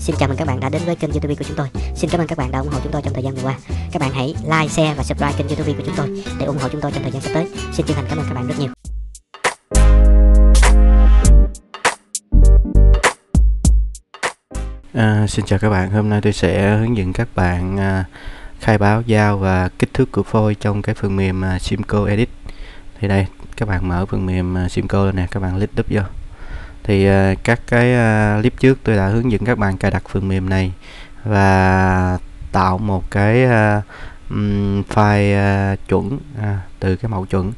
Xin chào mừng các bạn đã đến với kênh YouTube của chúng tôi. Xin cảm ơn các bạn đã ủng hộ chúng tôi trong thời gian vừa qua. Các bạn hãy like, share và subscribe kênh YouTube của chúng tôi để ủng hộ chúng tôi trong thời gian sắp tới. Xin chân thành cảm ơn các bạn rất nhiều. Xin chào các bạn, hôm nay tôi sẽ hướng dẫn các bạn khai báo dao và kích thước của phôi trong cái phần mềm Simco Edit. Thì đây, các bạn mở phần mềm Simco nè, các bạn click vô. Thì các cái clip trước tôi đã hướng dẫn các bạn cài đặt phần mềm này và tạo một cái file chuẩn từ cái mẫu chuẩn.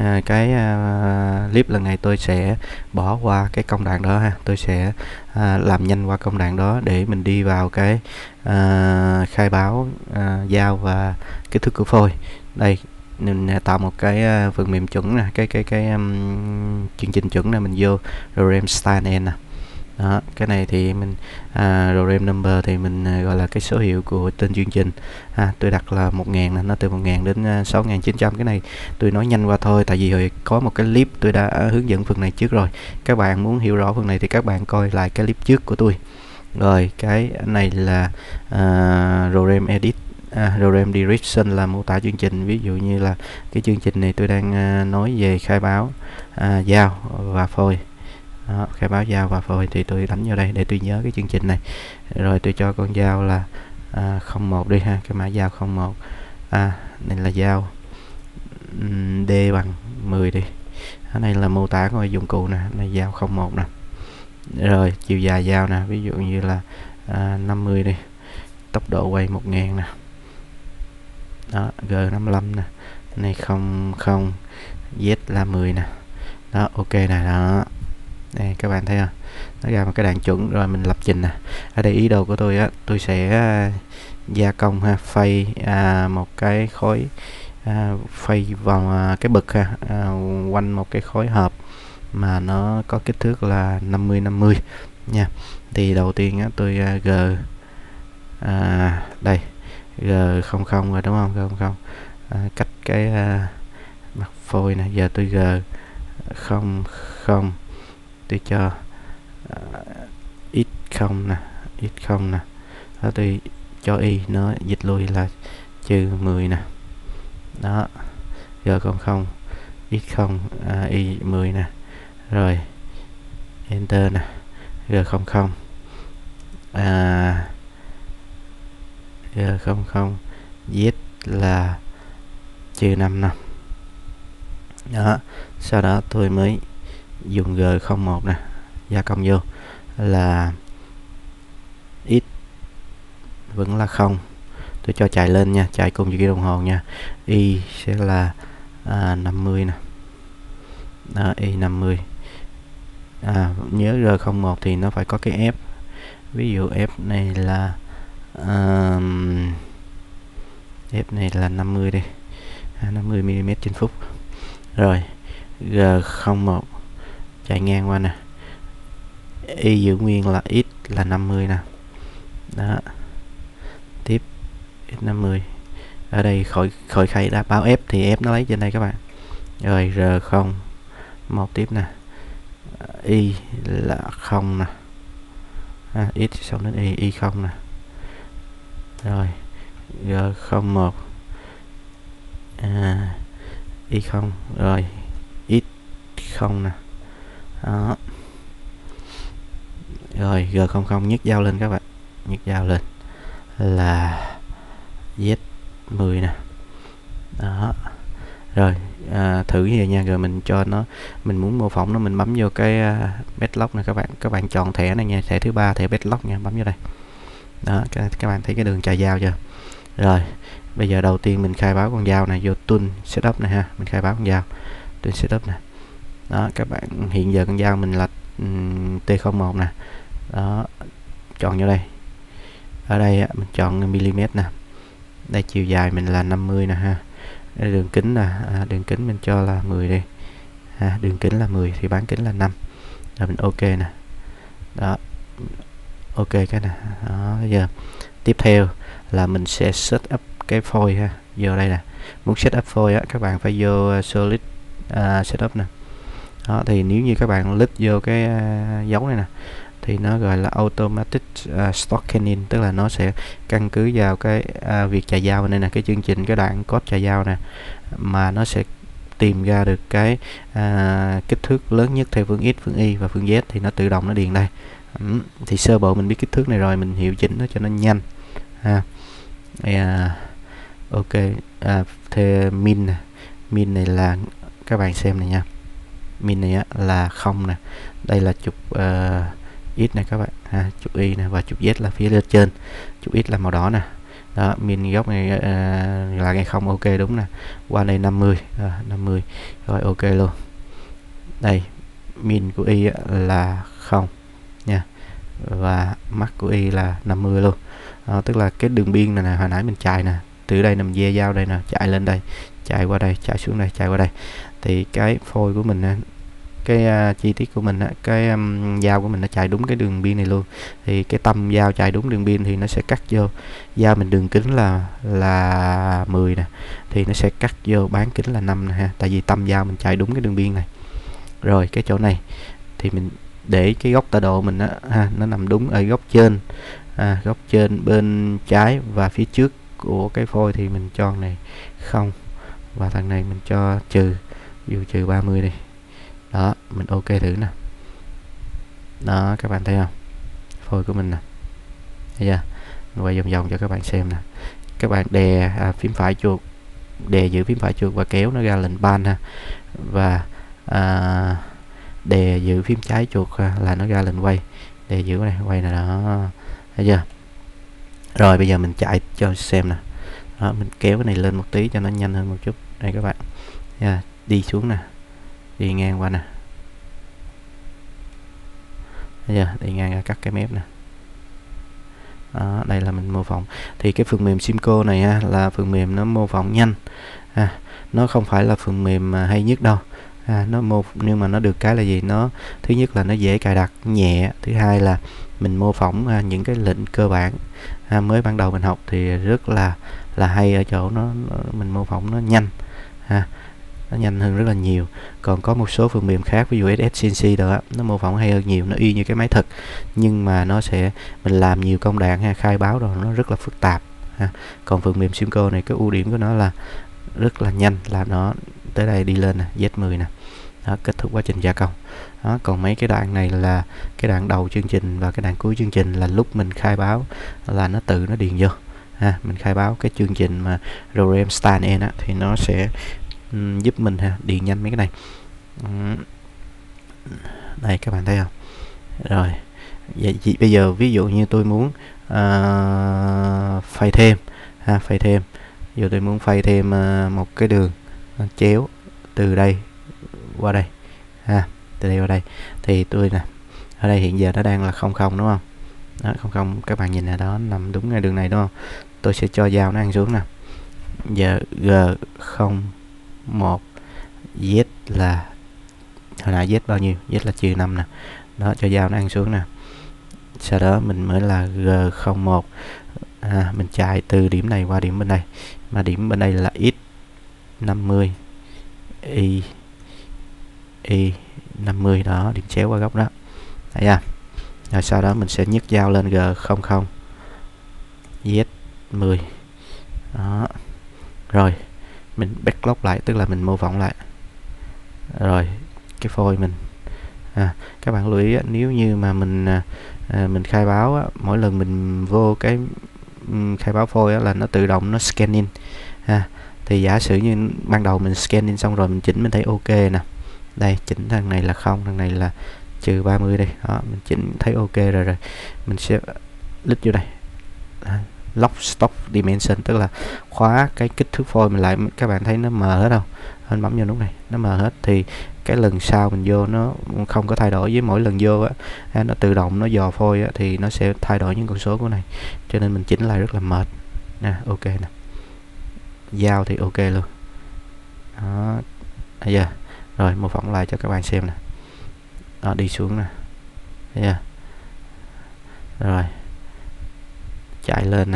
Clip lần này tôi sẽ bỏ qua cái công đoạn đó ha, tôi sẽ làm nhanh qua công đoạn đó để mình đi vào cái khai báo dao và kích thước của phôi. Đây, mình tạo một cái phần mềm chuẩn nè, chương trình chuẩn này, mình vô RORAM Style nè. Đó, cái này thì mình RORAM number thì mình gọi là cái số hiệu của tên chương trình. Tôi đặt là 1000 nè, nó từ 1000 đến 6900. Cái này tôi nói nhanh qua thôi, tại vì hồi có một cái clip tôi đã hướng dẫn phần này trước rồi. Các bạn muốn hiểu rõ phần này thì các bạn coi lại cái clip trước của tôi. Rồi, cái này là RORAM Edit. RORAM Direction là mô tả chương trình. Ví dụ như là cái chương trình này tôi đang nói về khai báo dao và phôi. Đó, khai báo dao và phôi thì tôi đánh vào đây để tôi nhớ cái chương trình này. Rồi tôi cho con dao là 01 đi ha, cái mã dao 01. Này là dao D bằng 10 đi. Cái này là mô tả của dụng cụ nè, này dao 01 nè. Rồi chiều dài dao nè, ví dụ như là 50 đi. Tốc độ quay 1000 nè. Đó, G55 nè. Này 00, Z là 10 nè. Đó, ok nè, đó. Đây các bạn thấy không? Nó ra một cái đoạn chuẩn rồi mình lập trình nè. Ở đây ý đồ của tôi á, tôi sẽ gia công ha, phay một cái khối phay vào cái bực ha, quanh một cái khối hợp mà nó có kích thước là 50-50 nha. Thì đầu tiên á, tôi đây G00 rồi đúng không? G00 cách cái mặt phôi này, giờ tôi G00 tôi cho x0 nè, x0 nè. Đó, tôi cho y nó dịch lui là -10 nè. Đó, G00 x0 y 10 nè. Rồi enter nè, G00 G00 Z là -5 nè. Đó, sau đó tôi mới dùng G01 nè, gia công vô là x vẫn là 0. Tôi cho chạy lên nha, chạy cùng với cái đồng hồ nha. Y sẽ là 50 nè. Đó, y 50. Nhớ R01 thì nó phải có cái F. Ví dụ F này là F này là 50 đi. 50 mm trên phút. Rồi G01 chạy ngang qua nè, y giữ nguyên là x là 50 nè. Đó, tiếp x50. Ở đây khỏi khay đã báo F thì F nó lấy trên đây các bạn. Rồi R01 tiếp nè, y là 0 nè, x xong đến y 0 nè. Rồi G01 y 0, rồi x 0 nè. Đó. Rồi G00 nhấc dao lên các bạn, nhấc dao lên là Z10 nè. Đó. Rồi thử như vậy nha. Rồi mình cho nó, mình muốn mô phỏng nó, mình bấm vô cái padlock này các bạn chọn thẻ này nha, thẻ thứ 3, thẻ padlock nha, bấm vô đây. Đó, các bạn thấy cái đường chà dao chưa? Rồi bây giờ đầu tiên mình khai báo con dao này, vô tool setup này ha, mình khai báo con dao, tool setup nè. Đó, các bạn hiện giờ con dao mình là T01 nè. Đó, chọn vô đây. Ở đây mình chọn mm nè. Đây chiều dài mình là 50 nè ha. Đây, đường kính là đường kính mình cho là 10 đi. Đường kính là 10 thì bán kính là 5. Rồi mình ok nè. Đó. Ok cái nè. Đó, bây giờ tiếp theo là mình sẽ set up cái phôi ha. Vô đây nè. Muốn set up phôi á, các bạn phải vô solid setup nè. Đó, thì nếu như các bạn click vô cái dấu này nè thì nó gọi là automatic stocking, tức là nó sẽ căn cứ vào cái việc chà dao này nè, cái chương trình, cái đoạn code chà dao nè, mà nó sẽ tìm ra được cái kích thước lớn nhất theo phương X, phương Y và phương Z, thì nó tự động nó điền đây. Thì sơ bộ mình biết kích thước này rồi, mình hiệu chỉnh nó cho nó nhanh ok. Thêm min này là các bạn xem này nha, min này là 0 nè, đây là trục X này các bạn, trục Y nè, và trục Z là phía lên trên, trục X là màu đỏ nè. Đó, min góc này là ngày 0, ok đúng nè. Qua đây 50, 50 rồi, ok luôn. Đây min của Y là 0 nha, và max của Y là 50 luôn. Tức là cái đường biên này nè, hồi nãy mình chạy nè, từ đây nằm dê dao đây nè, chạy lên đây, chạy qua đây, chạy xuống đây, chạy qua đây, thì cái phôi của mình, cái chi tiết của mình, cái dao của mình nó chạy đúng cái đường biên này luôn. Thì cái tâm dao chạy đúng đường biên thì nó sẽ cắt vô, dao mình đường kính là 10 nè, thì nó sẽ cắt vô bán kính là 5 nè ha, tại vì tâm dao mình chạy đúng cái đường biên này. Rồi cái chỗ này thì mình để cái góc tọa độ mình nó nằm đúng ở góc trên, góc trên bên trái, và phía trước của cái phôi thì mình cho này 0, và thằng này mình cho trừ, ví dụ trừ 30 đi. Đó, mình ok thử nè. Đó, các bạn thấy không? Phôi của mình nè. Thấy chưa? Mình quay vòng vòng cho các bạn xem nè. Các bạn đè phím phải chuột, đè giữ phím phải chuột và kéo nó ra lệnh ban ha. Và đè giữ phím trái chuột là nó ra lệnh quay. Đè giữ này, quay nè đó. Thấy chưa? Rồi bây giờ mình chạy cho xem nè. Đó, mình kéo cái này lên một tí cho nó nhanh hơn một chút. Đây các bạn. Đi xuống nè, đi ngang qua nè, bây giờ đi ngang ra cắt cái mép nè. Đó, đây là mình mô phỏng. Thì cái phần mềm Simco này là phần mềm nó mô phỏng nhanh, nó không phải là phần mềm hay nhất đâu, nhưng mà nó được cái là gì, nó thứ nhất là nó dễ cài đặt, nhẹ, thứ hai là mình mô phỏng những cái lệnh cơ bản mới ban đầu mình học thì rất là hay ở chỗ nó mình mô phỏng nó nhanh, nó nhanh hơn rất là nhiều. Còn có một số phần mềm khác, ví dụ SSCNC đó, nó mô phỏng hay hơn nhiều, nó y như cái máy thực, nhưng mà nó sẽ mình làm nhiều công đoạn khai báo rồi nó rất là phức tạp Còn phần mềm Simco này, cái ưu điểm của nó là rất là nhanh, là nó tới đây đi lên nè, Z10 nè. Đó, kết thúc quá trình gia công. Đó, còn mấy cái đoạn này là cái đoạn đầu chương trình và cái đoạn cuối chương trình, là lúc mình khai báo là nó tự nó điền vô. Mình khai báo cái chương trình mà program start end thì nó sẽ giúp mình điền nhanh mấy cái này. Đây các bạn thấy không? Rồi vậy bây giờ ví dụ như tôi muốn phay thêm phay thêm, ví dụ tôi muốn phay thêm một cái đường chéo từ đây qua đây từ đây qua đây, thì tôi nè, ở đây hiện giờ nó đang là 00 đúng không? Đó, 00 các bạn nhìn là đó, nằm đúng ngay đường này đúng không? Tôi sẽ cho dao nó ăn xuống nè. Giờ G01 Z là hồi nãy Z bao nhiêu? Z là -5 nè. Đó, cho dao nó ăn xuống nè. Sau đó mình mới là G01, mình chạy từ điểm này qua điểm bên đây, mà điểm bên đây là X50 Y 50 đó, điểm chéo qua góc đó. Thấy chưa? Rồi sau đó mình sẽ nhấc dao lên G00 Z10 đó. Rồi mình backlog lại, tức là mình mô phỏng lại. Rồi cái phôi mình các bạn lưu ý nếu như mà mình khai báo mỗi lần mình vô cái khai báo phôi là nó tự động nó scanning thì giả sử như ban đầu mình scanning xong rồi mình chỉnh, mình thấy ok nè, đây chỉnh thằng này là 0, thằng này là -30 đây đó, mình chỉnh thấy ok rồi mình sẽ lít vô đây lock stop dimension, tức là khóa cái kích thước phôi mình lại. Các bạn thấy nó mờ hết đâu, anh bấm vô nút này nó mờ hết, thì cái lần sau mình vô nó không có thay đổi, với mỗi lần vô nó tự động nó dò phôi thì nó sẽ thay đổi những con số của này, cho nên mình chỉnh lại rất là mệt nè. Ok nè, dao thì ok luôn đó. Bây giờ rồi mô phỏng lại cho các bạn xem nè, đó đi xuống nè. Thấy chưa? Rồi chạy lên nè.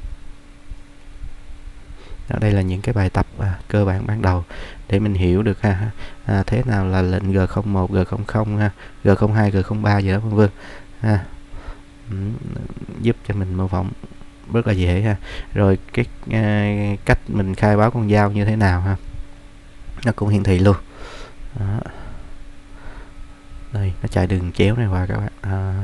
Ở đây là những cái bài tập cơ bản ban đầu để mình hiểu được thế nào là lệnh G01, G00 G02, G03 gì đó vân vân. ha. Giúp cho mình mô phỏng rất là dễ ha. Rồi cái cách mình khai báo con dao như thế nào ha, nó cũng hiển thị luôn. Đó. Đây nó chạy đường chéo này qua các bạn.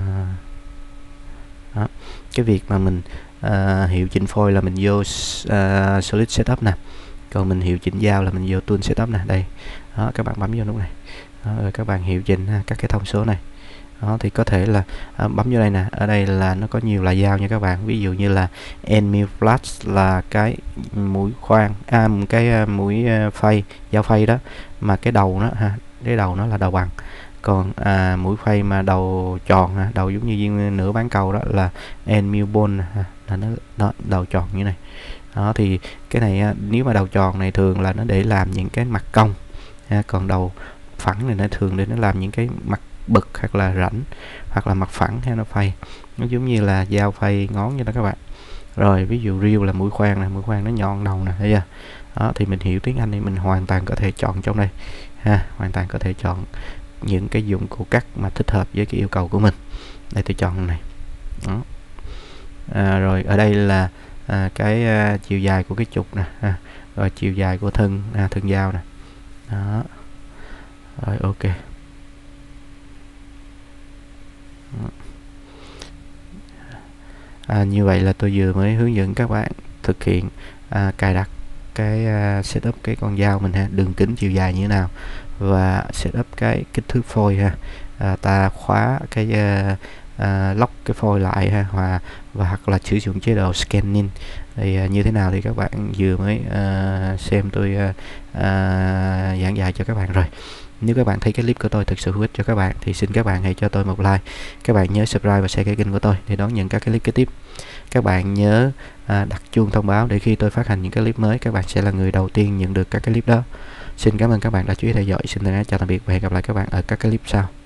Đó. Cái việc mà mình hiệu chỉnh phôi là mình vô Solid Setup nè, còn mình hiệu chỉnh dao là mình vô Tool Setup nè. Đây đó, các bạn bấm vô nút này. Đó, rồi các bạn hiệu chỉnh các cái thông số này. Đó, thì có thể là bấm vô đây nè. Ở đây là nó có nhiều loại dao nha các bạn. Ví dụ như là end mill flash là cái mũi khoan, cái mũi phay, dao phay đó, mà cái đầu nó ha, cái đầu nó là đầu bằng. Còn mũi phay mà đầu tròn ha, đầu giống như viên nửa bán cầu đó là end mill bone ha, là nó đầu tròn như này. Đó thì cái này nếu mà đầu tròn này thường là nó để làm những cái mặt cong ha, còn đầu phẳng này nó thường để nó làm những cái mặt bực hoặc là rãnh hoặc là mặt phẳng hay nó phay, nó giống như là dao phay ngón như đó các bạn. Rồi ví dụ reel là mũi khoan này, mũi khoan nó nhọn đầu nè, thấy chưa? Đó thì mình hiểu tiếng Anh thì mình hoàn toàn có thể chọn trong đây ha, hoàn toàn có thể chọn những cái dụng cụ cắt mà thích hợp với cái yêu cầu của mình. Đây tôi chọn này. Đó. Rồi ở đây là cái chiều dài của cái trục nè, rồi chiều dài của thân thân dao nè. Đó. Rồi ok. Như vậy là tôi vừa mới hướng dẫn các bạn thực hiện cài đặt cái setup cái con dao mình ha, đường kính chiều dài như thế nào, và setup cái kích thước phôi ha, ta khóa cái lock cái phôi lại ha, và hoặc là sử dụng chế độ scanning thì như thế nào thì các bạn vừa mới xem tôi giảng dạy cho các bạn rồi. Nếu các bạn thấy cái clip của tôi thực sự hữu ích cho các bạn thì xin các bạn hãy cho tôi một like. Các bạn nhớ subscribe và share cái kênh của tôi để đón nhận các cái clip kế tiếp. Các bạn nhớ đặt chuông thông báo để khi tôi phát hành những cái clip mới, các bạn sẽ là người đầu tiên nhận được các cái clip đó. Xin cảm ơn các bạn đã chú ý theo dõi. Xin thân ái chào tạm biệt và hẹn gặp lại các bạn ở các cái clip sau.